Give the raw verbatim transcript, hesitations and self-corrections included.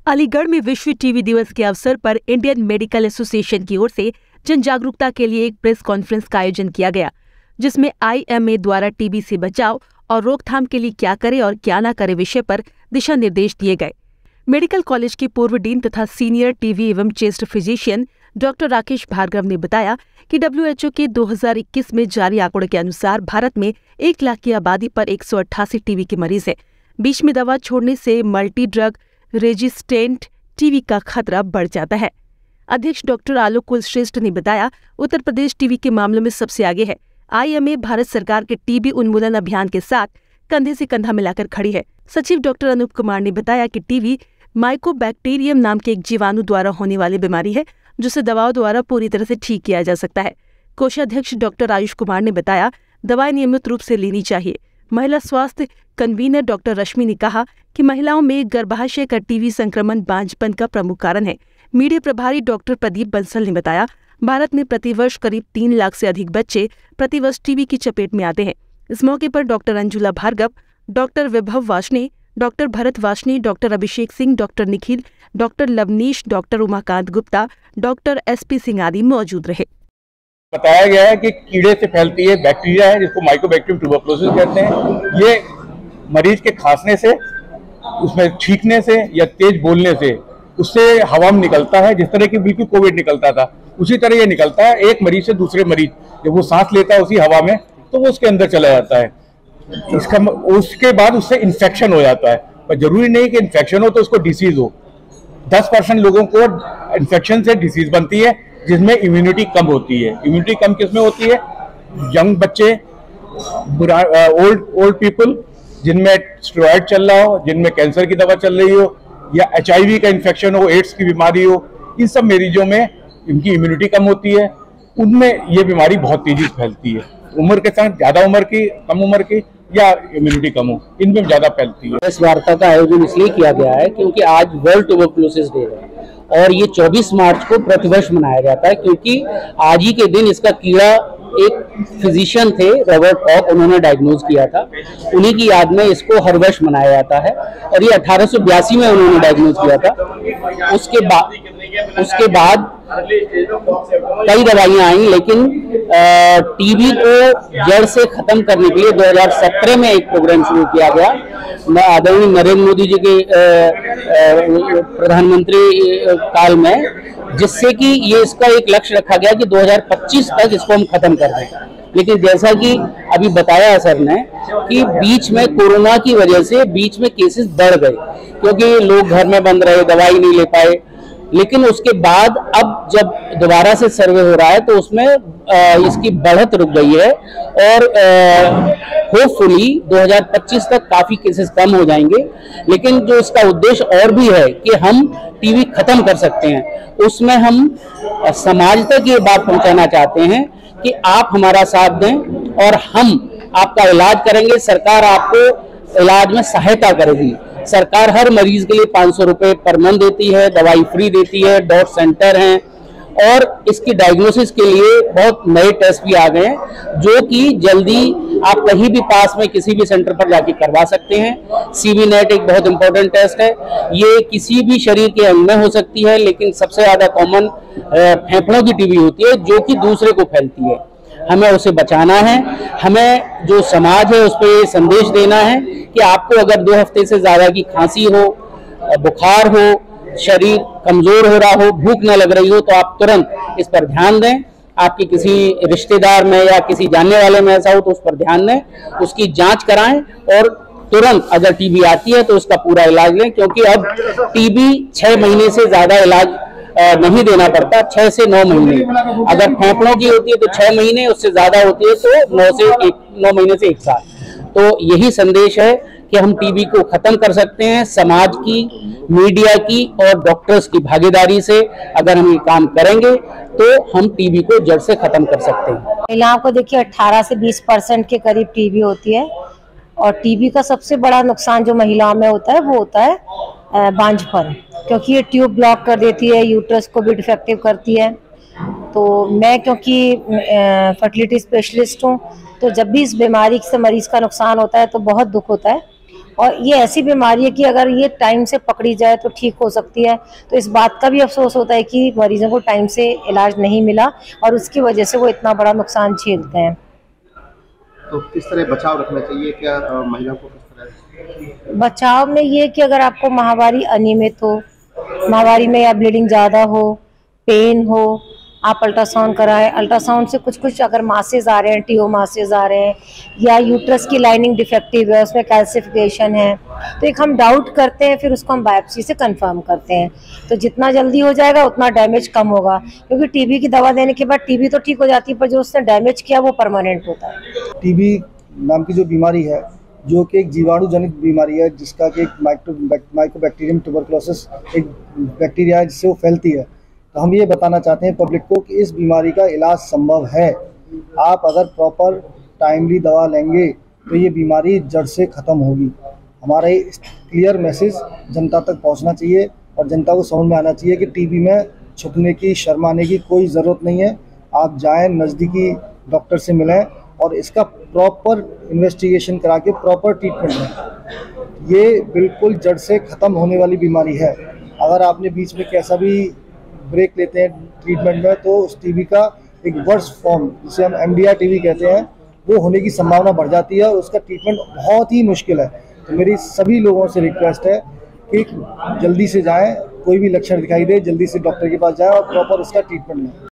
अलीगढ़ में विश्व टीबी दिवस के अवसर पर इंडियन मेडिकल एसोसिएशन की ओर से जन जागरूकता के लिए एक प्रेस कॉन्फ्रेंस का आयोजन किया गया, जिसमें आई एम ए द्वारा टीबी से बचाव और रोकथाम के लिए क्या करे और क्या ना करे विषय पर दिशा निर्देश दिए गए। मेडिकल कॉलेज के पूर्व डीन तथा सीनियर टीबी एवं chest physician doctor Rakesh Bhargava ने बताया कि डब्ल्यू एच ओ के दो हज़ार इक्कीस में जारी आंकड़ों के अनुसार भारत में एक लाख की आबादी पर एक सौ अट्ठासी टीबी के मरीज हैं। बीच में दवा छोड़ने से मल्टी ड्रग रेजिस्टेंट टीबी का खतरा बढ़ जाता है। अध्यक्ष डॉक्टर आलोक कुलश्रेष्ठ ने बताया, उत्तर प्रदेश टीबी के मामलों में सबसे आगे है। आई एम ए भारत सरकार के टीबी उन्मूलन अभियान के साथ कंधे से कंधा मिलाकर खड़ी है। सचिव डॉक्टर अनूप कुमार ने बताया कि टीबी माइकोबैक्टीरियम नाम के एक जीवाणु द्वारा होने वाली बीमारी है, जिसे दवाओं द्वारा पूरी तरह से ठीक किया जा सकता है। कोषाध्यक्ष डॉक्टर आयुष कुमार ने बताया, दवाएं नियमित रूप से लेनी चाहिए। महिला स्वास्थ्य कन्वीनर डॉक्टर रश्मि ने कहा कि महिलाओं में गर्भाशय का टीबी संक्रमण बांझपन का प्रमुख कारण है। मीडिया प्रभारी डॉक्टर प्रदीप बंसल ने बताया, भारत में प्रतिवर्ष करीब तीन लाख से अधिक बच्चे प्रतिवर्ष टीबी की चपेट में आते हैं। इस मौके पर doctor Anjula Bhargava, doctor Vibhav Vashne, doctor Bharat Vashne, doctor Abhishek Singh, doctor Nikhil, doctor Lavnish, doctor Umakant Gupta, doctor S P Singh आदि मौजूद रहे। बताया गया है कि कीड़े से फैलती है बैक्टीरिया है, जिसको माइकोबैक्टीरियम ट्यूबरकुलोसिस कहते हैं। ये मरीज के खांसने से, उसमें छींकने से या तेज बोलने से उससे हवा में निकलता है। जिस तरह की बिल्कुल कोविड निकलता था उसी तरह ये निकलता है। एक मरीज से दूसरे मरीज जब वो सांस लेता है उसी हवा में, तो वो उसके अंदर चला जाता है। इसका उसके बाद उससे इन्फेक्शन हो जाता है। पर जरूरी नहीं कि इन्फेक्शन हो तो उसको डिसीज हो। दस परसेंट लोगों को इन्फेक्शन से डिसीज बनती है, जिसमें इम्यूनिटी कम होती है। इम्यूनिटी कम किसमें होती है? यंग बच्चे, ओल्ड ओल्ड पीपल जिनमें स्टेरॉइड चल रहा हो, जिनमें कैंसर की दवा चल रही हो, या एच आई वी का इन्फेक्शन हो, एड्स की बीमारी हो, इन सब मरीजों में इनकी इम्यूनिटी कम होती है। उनमें ये बीमारी बहुत तेजी से फैलती है। उम्र के साथ ज्यादा उम्र की, कम उम्र की या इम्यूनिटी कम हो, इनमें ज्यादा फैलती है। इस वार्ता का आयोजन इसलिए किया गया है क्योंकि आज वर्ल्ड ट्यूबरकुलोसिस डे है और ये चौबीस मार्च को प्रतिवर्ष मनाया जाता है, क्योंकि आज ही के दिन इसका कीड़ा एक फिजिशियन थे रॉबर्ट कॉक, उन्होंने डायग्नोज किया था। उन्हीं की याद में इसको हर वर्ष मनाया जाता है और ये अठारह सौ बयासी में उन्होंने डायग्नोज किया था। उसके बाद उसके बाद कई दवाइयां आई, लेकिन टीबी को जड़ से खत्म करने के लिए दो हज़ार सत्रह में एक प्रोग्राम शुरू किया गया आदरणीय नरेंद्र मोदी जी के प्रधानमंत्री काल में, जिससे कि ये इसका एक लक्ष्य रखा गया कि दो हज़ार पच्चीस तक इसको हम खत्म कर दें। लेकिन जैसा कि अभी बताया सर ने कि बीच में कोरोना की वजह से बीच में केसेस बढ़ गए, क्योंकि लोग घर में बंद रहे, दवाई नहीं ले पाए। लेकिन उसके बाद अब जब दोबारा से सर्वे हो रहा है तो उसमें आ, इसकी बढ़त रुक गई है और होपफुली दो हज़ार पच्चीस तक काफी केसेस कम हो जाएंगे। लेकिन जो इसका उद्देश्य और भी है कि हम टीबी खत्म कर सकते हैं, उसमें हम समाज तक ये बात पहुंचाना चाहते हैं कि आप हमारा साथ दें और हम आपका इलाज करेंगे। सरकार आपको इलाज में सहायता करेगी। सरकार हर मरीज के लिए पाँच सौ रुपए पर मंथ देती है, दवाई फ्री देती है, डॉट सेंटर हैं और इसकी डायग्नोसिस के लिए बहुत नए टेस्ट भी आ गए हैं, जो कि जल्दी आप कहीं भी पास में किसी भी सेंटर पर जाके करवा सकते हैं। सीवी नेट एक बहुत इंपॉर्टेंट टेस्ट है। ये किसी भी शरीर के अंग में हो सकती है, लेकिन सबसे ज्यादा कॉमन फेफड़ों की टीबी होती है, जो कि दूसरे को फैलती है। हमें उसे बचाना है। हमें जो समाज है उस पर ये संदेश देना है कि आपको अगर दो हफ्ते से ज्यादा की खांसी हो, बुखार हो, शरीर कमजोर हो रहा हो, भूख न लग रही हो, तो आप तुरंत इस पर ध्यान दें। आपके किसी रिश्तेदार में या किसी जानने वाले में ऐसा हो तो उस पर ध्यान दें, उसकी जांच कराएं और तुरंत अगर टीबी आती है तो उसका पूरा इलाज लें, क्योंकि अब टीबी छह महीने से ज्यादा इलाज नहीं देना पड़ता, छह से नौ महीने। अगर फेफड़ों की होती है तो छह महीने, उससे ज्यादा होती है तो नौ से एक नौ महीने से एक साल। तो यही संदेश है कि हम टीबी को खत्म कर सकते हैं। समाज की, मीडिया की और डॉक्टर्स की भागीदारी से अगर हम ये काम करेंगे तो हम टीबी को जड़ से खत्म कर सकते हैं। महिलाओं को देखिए अठारह से बीस परसेंट के करीब टीबी होती है और टीबी का सबसे बड़ा नुकसान जो महिलाओं में होता है वो होता है बांझपन, क्योंकि ये ट्यूब ब्लॉक कर देती है, यूट्रस को भी डिफेक्टिव करती है। तो मैं क्योंकि फर्टिलिटी स्पेशलिस्ट हूँ, तो जब भी इस बीमारी से मरीज का नुकसान होता है तो बहुत दुख होता है और ये ऐसी बीमारी है कि अगर ये टाइम से पकड़ी जाए तो ठीक हो सकती है। तो इस बात का भी अफसोस होता है कि मरीजों को टाइम से इलाज नहीं मिला और उसकी वजह से वो इतना बड़ा नुकसान झेलते हैं। तो किस तरह बचाव रखना चाहिए, क्या महिला को किस तरह? बचाव में ये कि अगर आपको माहवारी अनियमित हो, माहवारी में या ब्लीडिंग ज़्यादा हो, पेन हो, आप अल्ट्रासाउंड कराएं। अल्ट्रासाउंड से कुछ कुछ अगर मासेज आ रहे हैं, टीओ मासेज आ रहे हैं, या यूट्रस की लाइनिंग डिफेक्टिव है, उसमें कैल्सिफिकेशन है, तो एक हम डाउट करते हैं, फिर उसको हम बायोप्सी से कंफर्म करते हैं। तो जितना जल्दी हो जाएगा उतना डैमेज कम होगा, क्योंकि टीबी की दवा देने के बाद टीबी तो ठीक हो जाती है, पर जो उसने डैमेज किया वो परमानेंट होता है। टीबी नाम की जो बीमारी है, जो कि एक जीवाणु जनित बीमारी है, जिसका कि एक माइक्रो माइकोबैक्टीरियम ट्यूबरकुलोसिस एक बैक्टीरिया है जिससे वो फैलती है। तो हम ये बताना चाहते हैं पब्लिक को कि इस बीमारी का इलाज संभव है। आप अगर प्रॉपर टाइमली दवा लेंगे तो ये बीमारी जड़ से ख़त्म होगी। हमारा ये क्लियर मैसेज जनता तक पहुंचना चाहिए और जनता को समझ में आना चाहिए कि टीबी में छुपने की, शर्माने की कोई ज़रूरत नहीं है। आप जाएं, नज़दीकी डॉक्टर से मिलें और इसका प्रॉपर इन्वेस्टिगेशन करा के प्रॉपर ट्रीटमेंट लें। ये बिल्कुल जड़ से ख़त्म होने वाली बीमारी है। अगर आपने बीच में कैसा भी ब्रेक लेते हैं ट्रीटमेंट में, तो उस टीबी का एक वर्स्ट फॉर्म, जिसे हम एम डी आर टीबी कहते हैं, वो होने की संभावना बढ़ जाती है और उसका ट्रीटमेंट बहुत ही मुश्किल है। तो मेरी सभी लोगों से रिक्वेस्ट है कि जल्दी से जाएं, कोई भी लक्षण दिखाई दे जल्दी से डॉक्टर के पास जाएं और प्रॉपर उसका ट्रीटमेंट लें।